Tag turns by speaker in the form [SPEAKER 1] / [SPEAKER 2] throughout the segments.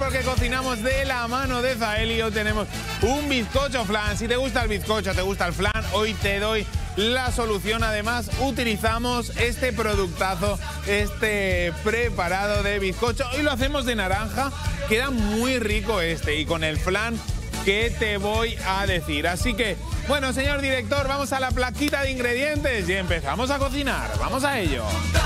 [SPEAKER 1] porque cocinamos de la mano de Zael. Hoy tenemos un bizcocho flan. Si te gusta el bizcocho, te gusta el flan, hoy te doy la solución. Además, utilizamos este productazo, este preparado de bizcocho. Hoy lo hacemos de naranja, queda muy rico y con el flan que te voy a decir. Así que, bueno, señor director, vamos a la plaquita de ingredientes y empezamos a cocinar. Vamos a ello.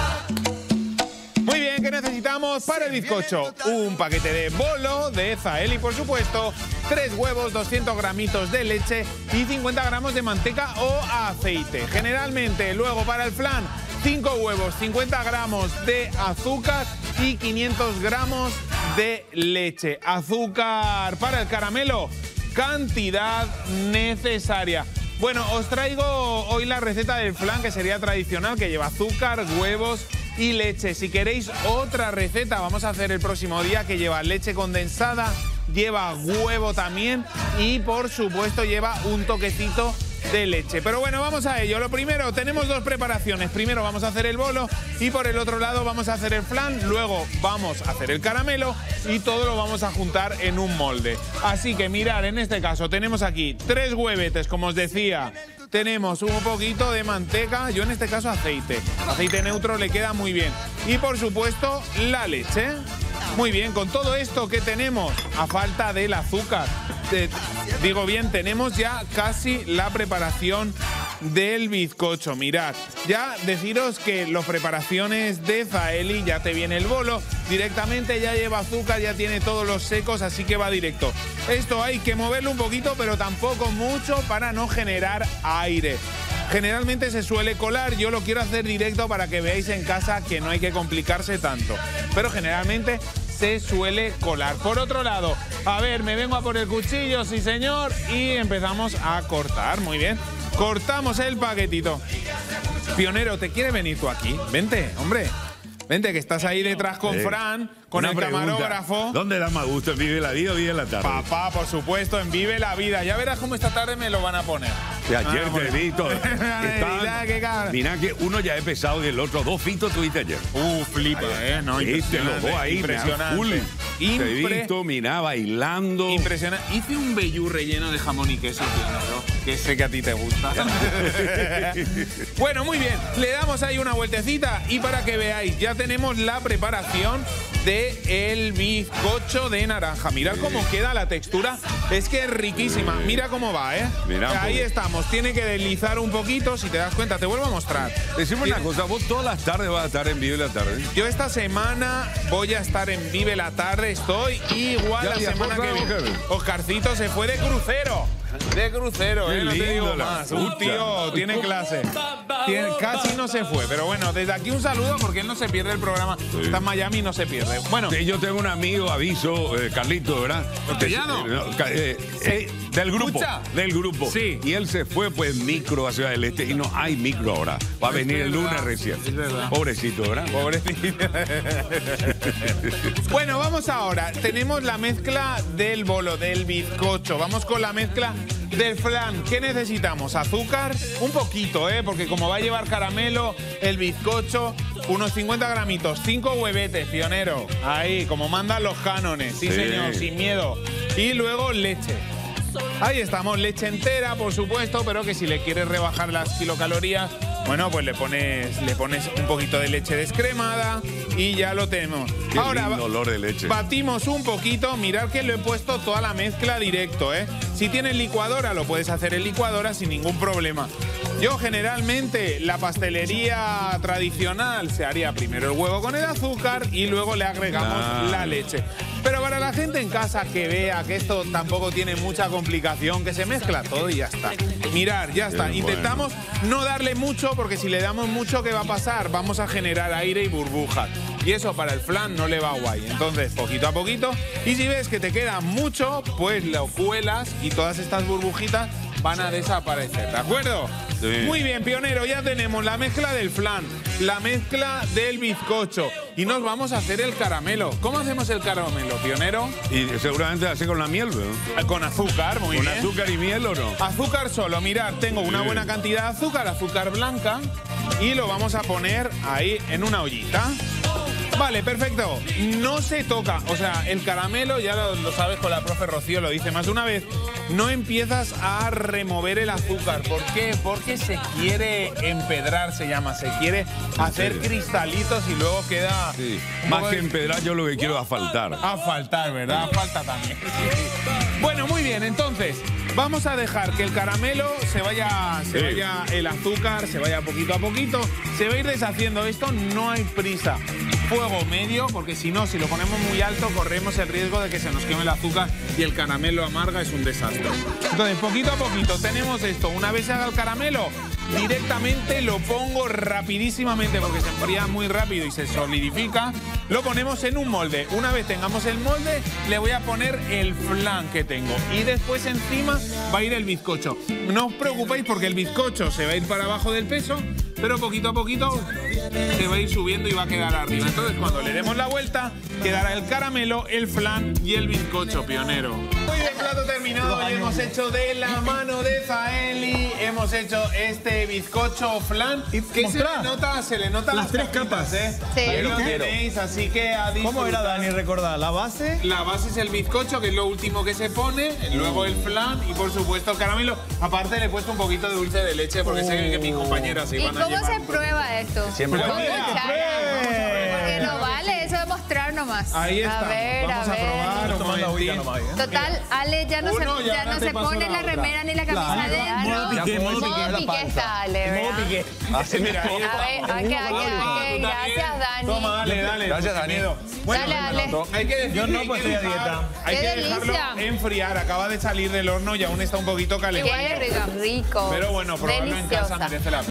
[SPEAKER 1] Muy bien, ¿qué necesitamos para el bizcocho? Un paquete de bolo de Zael y, por supuesto, 3 huevos, 200 gramitos de leche y 50 gramos de manteca o aceite. Generalmente, luego para el flan, 5 huevos, 50 gramos de azúcar y 500 gramos de leche. Azúcar para el caramelo, cantidad necesaria. Bueno, os traigo hoy la receta del flan, que sería tradicional, que lleva azúcar, huevos y leche. Si queréis otra receta, vamos a hacer el próximo día, que lleva leche condensada, lleva huevo también y, por supuesto, lleva un toquecito de leche. Pero bueno, vamos a ello. Lo primero, tenemos 2 preparaciones. Primero vamos a hacer el bolo y por el otro lado vamos a hacer el flan. Luego vamos a hacer el caramelo y todo lo vamos a juntar en un molde. Así que mirad, en este caso tenemos aquí 3 huevetes, como os decía. Tenemos un poquito de manteca, yo en este caso aceite. Aceite neutro le queda muy bien. Y por supuesto la leche. Muy bien, con todo esto que tenemos, a falta del azúcar, digo bien, tenemos ya casi la preparación del bizcocho. Mirad, ya deciros que las preparaciones de Zaeli, ya te viene el bolo, directamente ya lleva azúcar, ya tiene todos los secos, así que va directo. Esto hay que moverlo un poquito, pero tampoco mucho para no generar aire. Generalmente se suele colar, yo lo quiero hacer directo para que veáis en casa que no hay que complicarse tanto. Pero generalmente se suele colar. Por otro lado, a ver, me vengo a por el cuchillo, sí señor, y empezamos a cortar. Muy bien, cortamos el paquetito. Pionero, ¿te quieres venir tú aquí? Vente, hombre. Vente, que estás ahí detrás con Fran, con el camarógrafo.
[SPEAKER 2] ¿Dónde da más gusto? ¿En Vive la Vida o Vive la Tarde?
[SPEAKER 1] Papá, por supuesto, en Vive la Vida. Ya verás cómo esta tarde me lo van a poner.
[SPEAKER 2] De ayer te vi todo. Mirá que uno ya he pesado y el otro 2 fitos tuviste ayer.
[SPEAKER 1] Flipa, no,
[SPEAKER 2] los dos ahí,
[SPEAKER 1] impresionante.
[SPEAKER 2] Full. Te he visto, mirá, bailando.
[SPEAKER 1] Impresionante. Hice un vellú relleno de jamón y queso, que sé que a ti te gusta. Bueno, muy bien. Le damos ahí una vueltecita y para que veáis, ya tenemos la preparación del bizcocho de naranja. Mirad cómo queda la textura. Es que es riquísima. Mira cómo va, Mira, ahí estamos. Tiene que deslizar un poquito. Si te das cuenta, te vuelvo a mostrar.
[SPEAKER 2] Decimos una cosa, vos todas las tardes vas a estar en Vive la Tarde.
[SPEAKER 1] Yo esta semana voy a estar en Vive la Tarde. Estoy igual la semana que viene. Oscarcito se fue de crucero. De crucero, no te digo más. Un tío tiene clase. Casi no se fue, pero bueno, desde aquí un saludo porque él no se pierde el programa. Está en Miami y no se pierde. Bueno,
[SPEAKER 2] yo tengo un amigo, aviso, Carlito, ¿verdad?
[SPEAKER 1] ¿Castellano?
[SPEAKER 2] Del grupo.
[SPEAKER 1] ¿Escucha?
[SPEAKER 2] Del grupo.
[SPEAKER 1] Sí.
[SPEAKER 2] Y él se fue, pues, micro a Ciudad del Este y no hay micro ahora. Va a venir el lunes recién.
[SPEAKER 1] Es verdad.
[SPEAKER 2] Pobrecito, ¿verdad?
[SPEAKER 1] Pobrecito. Bueno, vamos ahora. Tenemos la mezcla del bolo, del bizcocho. Vamos con la mezcla del flan. ¿Qué necesitamos? Azúcar, un poquito, porque como va a llevar caramelo, el bizcocho, unos 50 gramitos, 5 huevetes, pionero. Ahí, como mandan los cánones. Sí, señor, sin miedo. Y luego leche. Ahí estamos, leche entera, por supuesto, pero que si le quieres rebajar las kilocalorías, bueno, pues le pones un poquito de leche descremada y ya lo tenemos.
[SPEAKER 2] Qué ahora lindo olor de leche.
[SPEAKER 1] Batimos un poquito, mirad que lo he puesto toda la mezcla directo, Si tienes licuadora, lo puedes hacer en licuadora sin ningún problema. Yo generalmente la pastelería tradicional se haría primero el huevo con el azúcar y luego le agregamos la leche. Pero para la gente en casa que vea que esto tampoco tiene mucha complicación, que se mezcla todo y ya está. Mirad, ya está. Intentamos no darle mucho porque si le damos mucho, ¿qué va a pasar? Vamos a generar aire y burbujas. Y eso para el flan no le va guay. Entonces, poquito a poquito. Y si ves que te queda mucho, pues lo cuelas y todas estas burbujitas van a desaparecer, ¿de acuerdo? Sí. Muy bien, pionero, ya tenemos la mezcla del flan, la mezcla del bizcocho y nos vamos a hacer el caramelo. ¿Cómo hacemos el caramelo, pionero?
[SPEAKER 2] Y seguramente hace con la miel, ¿no?
[SPEAKER 1] Con azúcar, muy bien.
[SPEAKER 2] ¿Con azúcar y miel o no?
[SPEAKER 1] Azúcar solo, mirad, tengo una buena cantidad de azúcar, azúcar blanca, y lo vamos a poner ahí en una ollita. Vale, perfecto. No se toca. O sea, el caramelo, ya lo sabes, con la profe Rocío lo dice más de una vez, no empiezas a remover el azúcar. ¿Por qué? Porque se quiere empedrar, se llama. Se quiere hacer cristalitos y luego queda...
[SPEAKER 2] Sí. Más que empedrar, yo lo que quiero es asfaltar.
[SPEAKER 1] Asfaltar, ¿verdad? Falta también. Bueno, muy bien, entonces... Vamos a dejar que el caramelo se vaya el azúcar, se vaya poquito a poquito. Se va a ir deshaciendo esto, no hay prisa. Fuego medio, porque si no, si lo ponemos muy alto, corremos el riesgo de que se nos queme el azúcar y el caramelo amarga, es un desastre. Entonces, poquito a poquito tenemos esto. Una vez se haga el caramelo, directamente lo pongo rapidísimamente porque se enfría muy rápido y se solidifica. Lo ponemos en un molde. Una vez tengamos el molde, le voy a poner el flan que tengo. Y después encima va a ir el bizcocho. No os preocupéis porque el bizcocho se va a ir para abajo del peso, pero poquito a poquito se va a ir subiendo y va a quedar arriba. Entonces, cuando le demos la vuelta, quedará el caramelo, el flan y el bizcocho, pionero. Muy bien, plato terminado. Y hemos hecho de la mano de Zaeli, hemos hecho este bizcocho flan, que se le nota las tres capas, ¿eh?
[SPEAKER 3] Sí.
[SPEAKER 1] Ahí lo tenéis, así que a disfrutar.
[SPEAKER 4] ¿Cómo era, Dani? Recordad, ¿la base?
[SPEAKER 1] La base es el bizcocho, que es lo último que se pone, luego el flan y, por supuesto, el caramelo. Aparte, le he puesto un poquito de dulce de leche porque sé que mis compañeras se iban a llevar.
[SPEAKER 3] ¿Y cómo se prueba esto?
[SPEAKER 4] Siempre.
[SPEAKER 3] Con cuchara. Porque no vale eso de mostrar nomás.
[SPEAKER 1] Ahí está.
[SPEAKER 3] A ver,
[SPEAKER 1] vamos a probar.
[SPEAKER 4] Tomando agüita nomás, ¿eh?
[SPEAKER 3] Total, Ale ya no se pone la remera ni la camisa de
[SPEAKER 4] Modo
[SPEAKER 3] piqué está, Ale, ¿verdad?
[SPEAKER 1] Así, mira, ahí
[SPEAKER 3] A ver, gracias, Dani.
[SPEAKER 1] Toma, dale.
[SPEAKER 4] Gracias, Dani.
[SPEAKER 1] Bueno,
[SPEAKER 3] Dale, Ale.
[SPEAKER 1] hay que decir
[SPEAKER 4] Yo no,
[SPEAKER 1] que
[SPEAKER 4] pues
[SPEAKER 1] hay que
[SPEAKER 4] estoy a dieta.
[SPEAKER 1] Hay
[SPEAKER 3] Qué
[SPEAKER 1] que dejarlo
[SPEAKER 3] delicia.
[SPEAKER 1] enfriar. Acaba de salir del horno y aún está un poquito caliente.
[SPEAKER 3] Qué rico.
[SPEAKER 1] Pero bueno, probarlo en casa
[SPEAKER 3] Deliciosa.
[SPEAKER 1] merece la pena.